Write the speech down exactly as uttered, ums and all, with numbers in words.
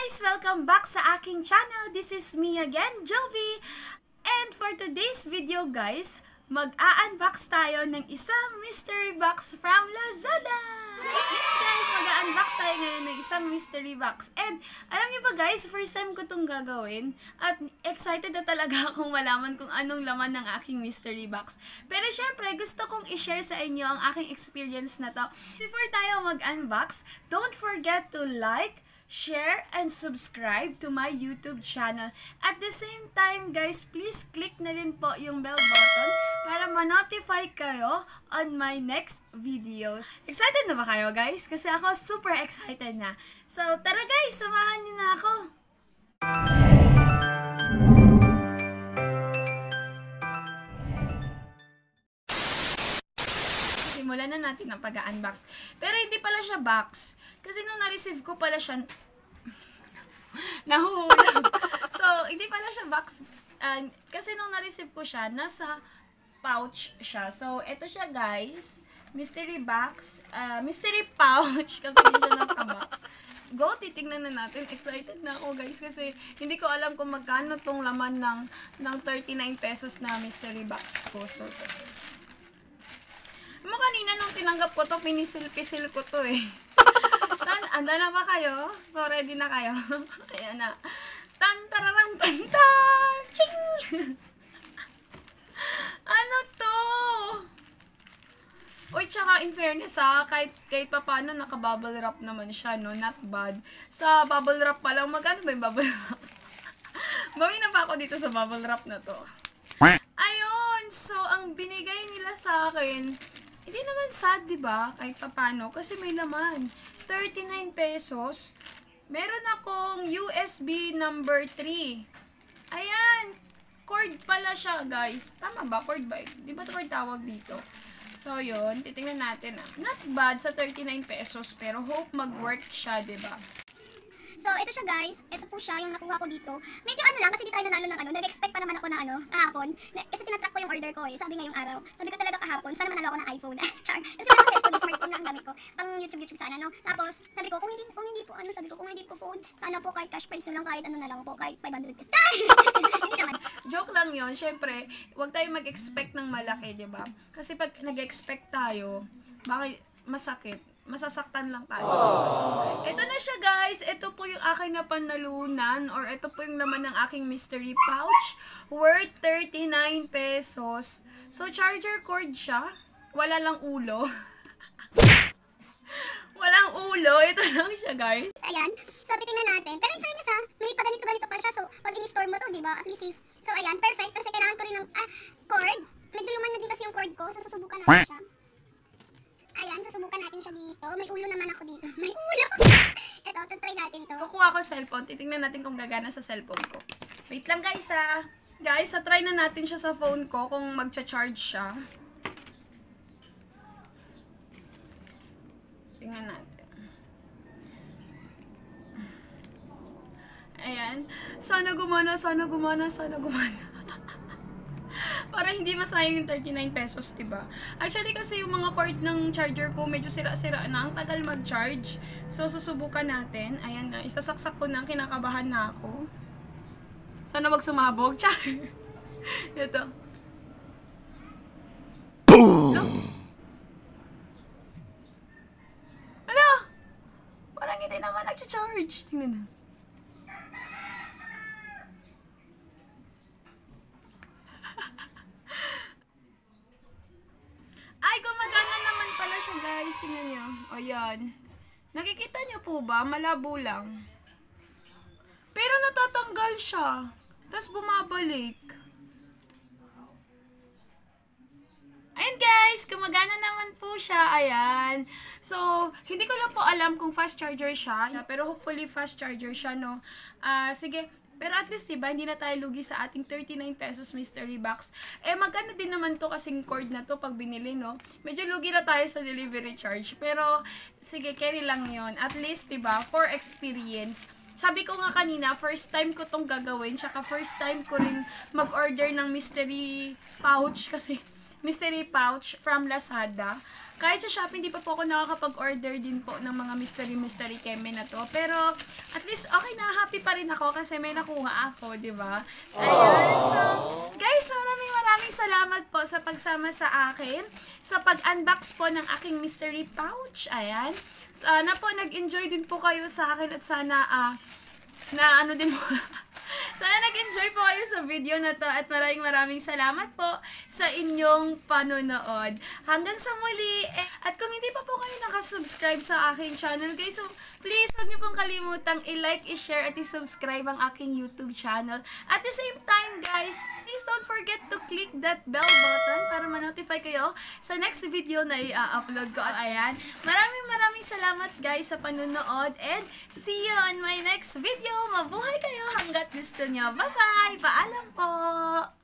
guys! Welcome back sa aking channel. This is me again, Jovi. And for today's video guys, mag-a-unbox tayo ng isang mystery box from Lazada. Yes guys, mag-a-unbox tayo ngayon ng isang mystery box. And alam niyo ba guys, first time ko itong gagawin. At excited na talaga akong malaman kung anong laman ng aking mystery box. Pero syempre, gusto kong i-share sa inyo ang aking experience na to. Before tayo mag-unbox, don't forget to like, share, and subscribe to my YouTube channel. At the same time, guys, please click na rin po yung bell button para ma-notify kayo on my next videos. Excited na ba kayo, guys? Kasi ako super excited na. So, tara guys, samahan niyo na ako! Simulan na natin ang pag-unbox. Pero hindi pala siya box. Kasi nung na-receive ko pala siya, nahuhulag. So, hindi pala siya box. Uh, kasi nung na-receive ko siya, nasa pouch siya. So, ito siya guys. Mystery box. Uh, mystery pouch. Kasi hindi siya nasa box. Go, titignan na natin. Excited na ako guys. Kasi hindi ko alam kung magkano tong laman ng, ng thirty-nine pesos na mystery box ko. So, mo kanina nung tinanggap ko to, pinisil-pisil ko to eh. Tan, anda na ba kayo? So, ready na kayo? Ayan na. Tan, tararang, tan, tan! Ching! Ano to? Uy, tsaka in fairness ha, kahit, kahit pa paano naka-bubble wrap naman siya, no? Not bad. Sa bubble wrap pa lang, magkano ba yung bubble wrap? Bawi na pa ako dito sa bubble wrap na to. Ayun! So, ang binigay nila sa akin, hindi naman sad, diba? Kahit pa paano, kasi may laman. thirty-nine pesos. Meron akong U S B number three. Ayan. Cord pala siya, guys. Tama ba? Cord ba? Di ba ito cord tawag dito? So, yun. Titingnan natin. Not bad sa thirty-nine pesos. Pero hope mag-work siya, diba? So, ito siya guys. Ito po siya yung nakuha ko dito. Medyo ano lang, kasi di tayo nanalo ng ano. Nag-expect pa naman ako na ano, kahapon. Kasi tinatrack ko yung order ko eh. Sabi ngayong araw. Sabi ko talaga kahapon, sana manalo ako ng iPhone. Char. Kasi lang sa cellphone, smartphone na ang gamit ko. Pang YouTube, YouTube sana, no? Tapos, sabi ko, kung hindi, kung hindi po, ano, sabi ko, kung hindi po phone, sana po kahit cash price lang, kahit ano na lang po, kahit five hundred pesos. Char! Hindi naman. Joke lang yun. Siyempre, huwag tayo mag-expect ng malaki, diba? Kasi pag nag-expect tayo, bakit masakit? Masasaktan lang tayo. So, ito na siya guys. Ito po yung aking napanalunan or ito po yung laman ng aking mystery pouch worth thirty-nine pesos. So, charger cord siya. Wala lang ulo. Walang ulo. Ito lang siya guys. Ayan. So, titingnan natin. Pero in fairness ha, may pa ganito-ganito pa siya. So, pag in-store mo to, diba? At least safe. So, ayan. Perfect. Kasi kailangan ko rin ng ah, cord. Medyo luman na din kasi yung cord ko. So, susubukan natin siya. Ayan, susubukan natin siya dito. May ulo naman ako dito. May ulo! Ito, try natin to. Kukuha ko cellphone. Titingnan natin kung gagana sa cellphone ko. Wait lang guys ha. Guys, try na natin siya sa phone ko kung magcha-charge siya. Tingnan natin. Ayan. Sana gumana, sana gumana, sana gumana. Para hindi masayang yung thirty-nine pesos, diba? Actually, kasi yung mga cord ng charger ko, medyo sira-sira na. Ang tagal mag-charge. So, susubukan natin. Ayan na. Isasaksak ko na. Kinakabahan na ako. Sana wag sumabog. Char! Ito. Boom! Ano? Parang hindi naman nag-charge. Tingnan na. Ay, gumagana naman pala siya guys. Tingnan nyo. O yan. Nakikita nyo po ba? Malabo lang. Pero natatanggal siya. Tapos bumabalik. Ayan guys. Gumagana naman po siya. Ayan. So, hindi ko lang po alam kung fast charger siya. Pero hopefully fast charger siya, no? Ah, uh, sige. Pero at least, diba, hindi na tayo lugi sa ating thirty-nine pesos mystery box. Eh, magkano din naman to kasing cord na to pag binili, no? Medyo lugi na tayo sa delivery charge. Pero, sige, carry lang yon. At least, diba, for experience. Sabi ko nga kanina, first time ko tong gagawin. Tsaka first time ko rin mag-order ng mystery pouch kasi mystery pouch from Lazada. Kahit sa Shopee, hindi pa po ako nakakapag-order din po ng mga mystery-mystery keme na to. Pero, at least, okay na, happy pa rin ako kasi may nakuha ako, di ba? Ayan. So, guys, maraming maraming salamat po sa pagsama sa akin, sa pag-unbox po ng aking mystery pouch. Ayan. Sana po, nag-enjoy din po kayo sa akin at sana, ah, uh, na ano din po, sana nag-enjoy po kayo sa video na to at maraming maraming salamat po sa inyong panonood. Hanggang sa muli. Eh, at kung hindi pa po kayo nakasubscribe sa aking channel, guys, so please huwag niyo pong kalimutang i-like, i-share at i-subscribe ang aking YouTube channel. At the same time, guys, please don't forget to click that bell button para ma-notify kayo sa next video na i-upload ko. At ayan, maraming maraming salamat guys sa panonood and see you on my next video. Mabuhay kayo hanggat gusto nyo. Bye-bye! Paalam po!